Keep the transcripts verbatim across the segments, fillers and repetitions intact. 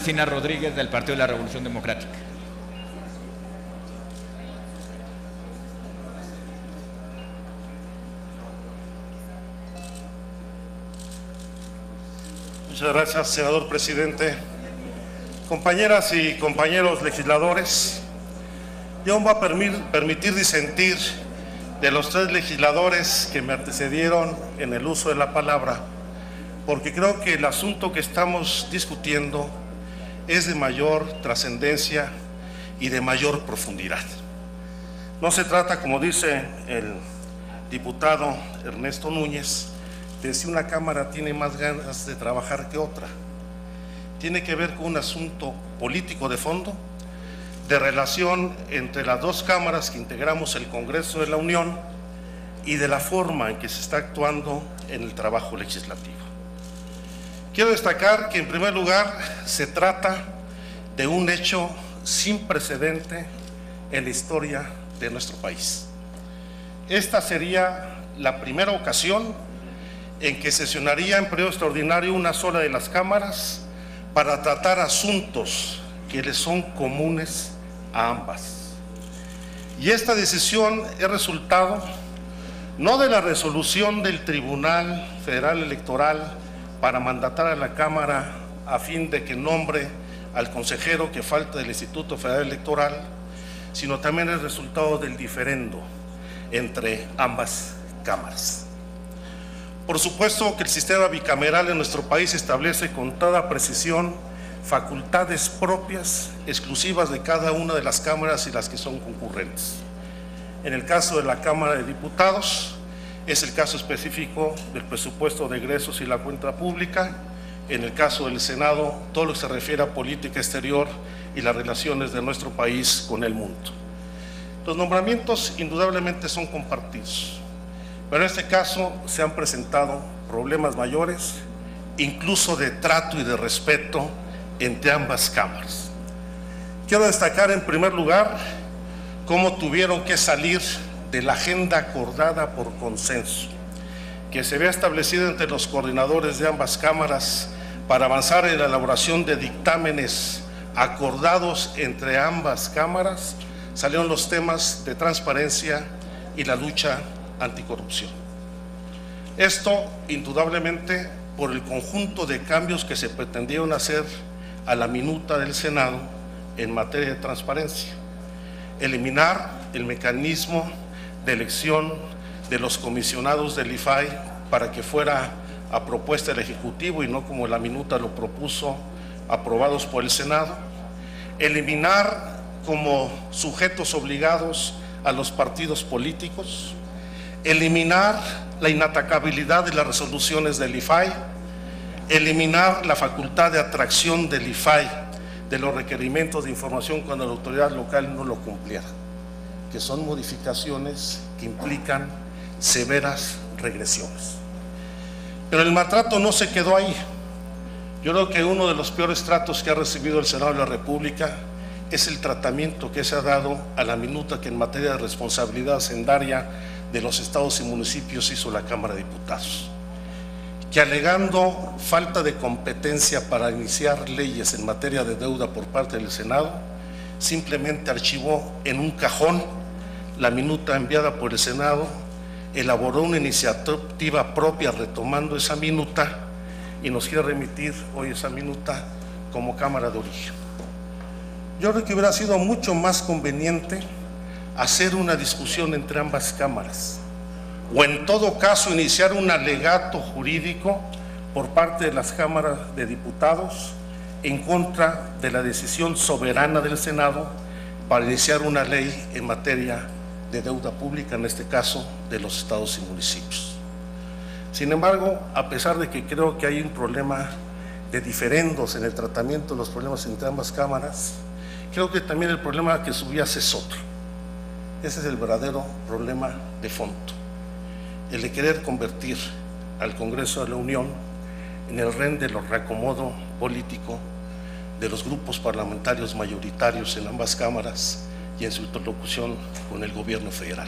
Cristina Rodríguez, del Partido de la Revolución Democrática. Muchas gracias, senador presidente. Compañeras y compañeros legisladores, yo me voy a permitir, permitir disentir de los tres legisladores que me antecedieron en el uso de la palabra, porque creo que el asunto que estamos discutiendo es de mayor trascendencia y de mayor profundidad. No se trata, como dice el diputado Ernesto Núñez, de si una Cámara tiene más ganas de trabajar que otra. Tiene que ver con un asunto político de fondo, de relación entre las dos cámaras que integramos el Congreso de la Unión y de la forma en que se está actuando en el trabajo legislativo. Quiero destacar que, en primer lugar, se trata de un hecho sin precedente en la historia de nuestro país. Esta sería la primera ocasión en que sesionaría en periodo extraordinario una sola de las cámaras para tratar asuntos que les son comunes a ambas. Y esta decisión es resultado no de la resolución del Tribunal Federal Electoral para mandatar a la Cámara a fin de que nombre al consejero que falta del Instituto Federal Electoral, sino también el resultado del diferendo entre ambas cámaras. Por supuesto que el sistema bicameral en nuestro país establece con toda precisión facultades propias, exclusivas de cada una de las cámaras y las que son concurrentes. En el caso de la Cámara de Diputados, es el caso específico del presupuesto de egresos y la cuenta pública. En el caso del Senado, todo lo que se refiere a política exterior y las relaciones de nuestro país con el mundo. Los nombramientos indudablemente son compartidos, pero en este caso se han presentado problemas mayores, incluso de trato y de respeto entre ambas cámaras. Quiero destacar en primer lugar cómo tuvieron que salir de la agenda acordada por consenso, que se había establecido entre los coordinadores de ambas cámaras para avanzar en la elaboración de dictámenes acordados entre ambas cámaras. Salieron los temas de transparencia y la lucha anticorrupción. Esto, indudablemente, por el conjunto de cambios que se pretendieron hacer a la minuta del Senado en materia de transparencia. Eliminar el mecanismo de elección de los comisionados del I F A I para que fuera a propuesta del Ejecutivo y no como la minuta lo propuso, aprobados por el Senado. Eliminar como sujetos obligados a los partidos políticos. Eliminar la inatacabilidad de las resoluciones del I F A I. Eliminar la facultad de atracción del I F A I de los requerimientos de información cuando la autoridad local no lo cumpliera, que son modificaciones que implican severas regresiones. Pero el maltrato no se quedó ahí. Yo creo que uno de los peores tratos que ha recibido el Senado de la República es el tratamiento que se ha dado a la minuta que en materia de responsabilidad hacendaria de los estados y municipios hizo la Cámara de Diputados, que alegando falta de competencia para iniciar leyes en materia de deuda por parte del Senado, simplemente archivó en un cajón la minuta enviada por el Senado, elaboró una iniciativa propia retomando esa minuta y nos quiere remitir hoy esa minuta como Cámara de origen. Yo creo que hubiera sido mucho más conveniente hacer una discusión entre ambas cámaras, o en todo caso iniciar un alegato jurídico por parte de las cámaras de diputados en contra de la decisión soberana del Senado para iniciar una ley en materia de deuda pública, en este caso de los estados y municipios. Sin embargo, a pesar de que creo que hay un problema de diferendos en el tratamiento de los problemas entre ambas cámaras, creo que también el problema que subías es otro. Ese es el verdadero problema de fondo, el de querer convertir al Congreso de la Unión en el rehén de los reacomodo político de los grupos parlamentarios mayoritarios en ambas cámaras y en su interlocución con el gobierno federal.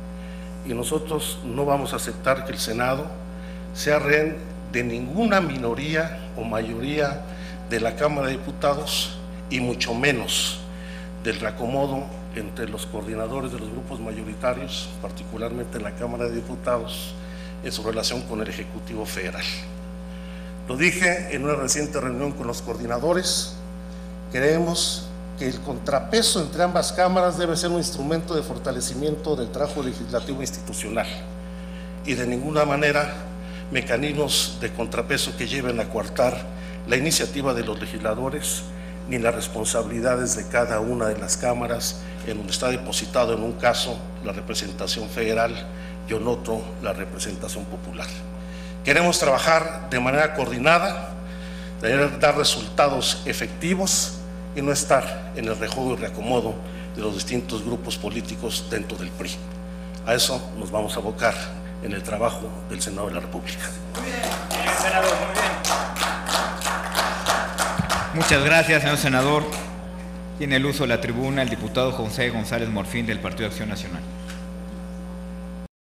Y nosotros no vamos a aceptar que el Senado sea rehén de ninguna minoría o mayoría de la Cámara de Diputados y mucho menos del reacomodo entre los coordinadores de los grupos mayoritarios, particularmente en la Cámara de Diputados, en su relación con el Ejecutivo Federal. Lo dije en una reciente reunión con los coordinadores. Creemos que el contrapeso entre ambas cámaras debe ser un instrumento de fortalecimiento del trabajo legislativo institucional y de ninguna manera mecanismos de contrapeso que lleven a coartar la iniciativa de los legisladores ni las responsabilidades de cada una de las cámaras, en donde está depositado en un caso la representación federal y en otro la representación popular. Queremos trabajar de manera coordinada, de dar resultados efectivos y no estar en el rejuego y reacomodo de los distintos grupos políticos dentro del P R I. A eso nos vamos a abocar en el trabajo del Senado de la República. Muy bien, bien senador, muy bien. Muchas gracias, señor senador. Tiene el uso de la tribuna el diputado José González Morfín del Partido Acción Nacional.